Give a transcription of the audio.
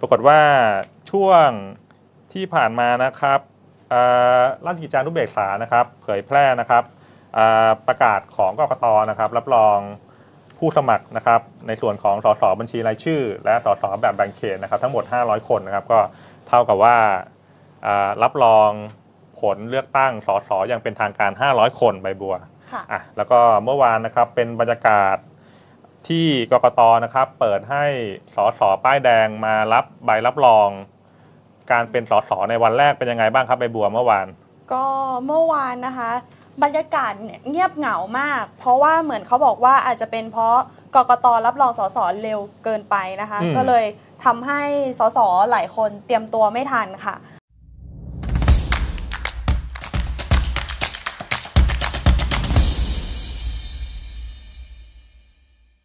ปรากฏว่าช่วงที่ผ่านมานะครับราชกิจจานุเบกษานะครับเผยแพร่นะครับประกาศของกกตนะครับรับรองผู้สมัครนะครับในส่วนของสสบัญชีรายชื่อและสสแบบแบ่งเขตนะครับทั้งหมด500คนนะครับก็เท่ากับว่ารับรองผลเลือกตั้งสสอย่างเป็นทางการ500คนใบบัวแล้วก็เมื่อวานนะครับเป็นบรรยากาศที่กกตนะครับเปิดให้สสป้ายแดงมารับใบรับรองการเป็นสสในวันแรกเป็นยังไงบ้างครับใบบัวเมื่อวานก็เมื่อวานนะคะบรรยากาศเนี่ยเงียบเหงามากเพราะว่าเหมือนเขาบอกว่าอาจจะเป็นเพราะกกตรับรองสสเร็วเกินไปนะคะก็เลยทำให้สสหลายคนเตรียมตัวไม่ทันค่ะ